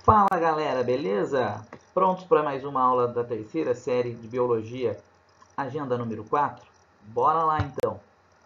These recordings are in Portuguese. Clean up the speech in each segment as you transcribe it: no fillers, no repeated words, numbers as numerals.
Fala galera, beleza? Prontos para mais uma aula da terceira série de Biologia, agenda número 4? Bora lá então!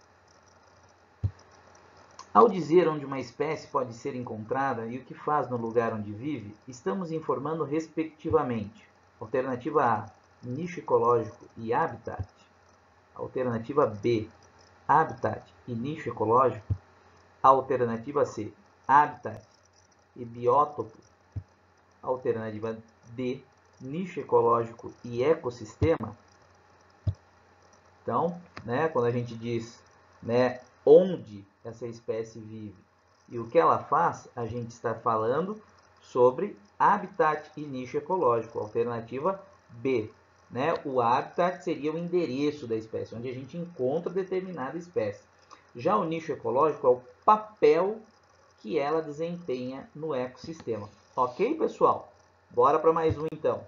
Ao dizer onde uma espécie pode ser encontrada e o que faz no lugar onde vive, estamos informando respectivamente. Alternativa A, nicho ecológico e habitat. Alternativa B, habitat e nicho ecológico. Alternativa C, habitat e biótopo. Alternativa D, nicho ecológico e ecossistema. Então, quando a gente diz onde essa espécie vive e o que ela faz, a gente está falando sobre habitat e nicho ecológico. Alternativa B. O habitat seria o endereço da espécie, onde a gente encontra determinada espécie. Já o nicho ecológico é o papel que ela desempenha no ecossistema. Ok, pessoal? Bora para mais um, então.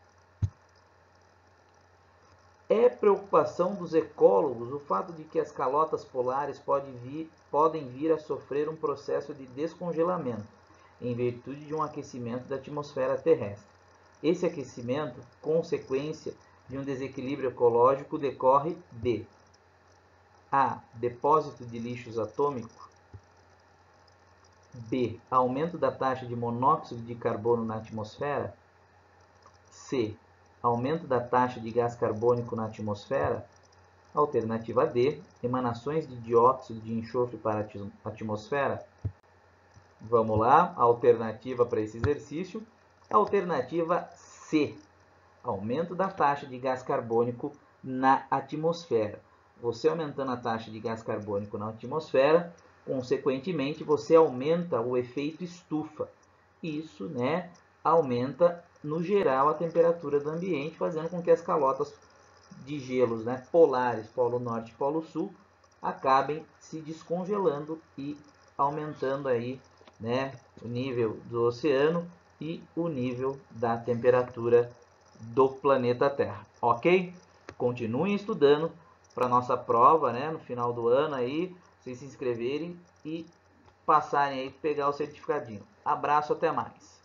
É preocupação dos ecólogos o fato de que as calotas polares podem vir a sofrer um processo de descongelamento, em virtude de um aquecimento da atmosfera terrestre. Esse aquecimento, consequência de um desequilíbrio ecológico, decorre de A. Depósito de lixos atômicos. B. Aumento da taxa de monóxido de carbono na atmosfera. C. Aumento da taxa de gás carbônico na atmosfera. Alternativa D. Emanações de dióxido de enxofre para a atmosfera. Vamos lá, a alternativa para esse exercício. Alternativa C. Aumento da taxa de gás carbônico na atmosfera. Você aumentando a taxa de gás carbônico na atmosfera, consequentemente, você aumenta o efeito estufa. Isso, aumenta, no geral, a temperatura do ambiente, fazendo com que as calotas de gelos polares, Polo Norte e Polo Sul, acabem se descongelando e aumentando aí, o nível do oceano e o nível da temperatura do planeta Terra, ok? Continuem estudando para nossa prova, no final do ano aí, vocês se inscreverem e passarem aí, pegar o certificadinho. Abraço, até mais!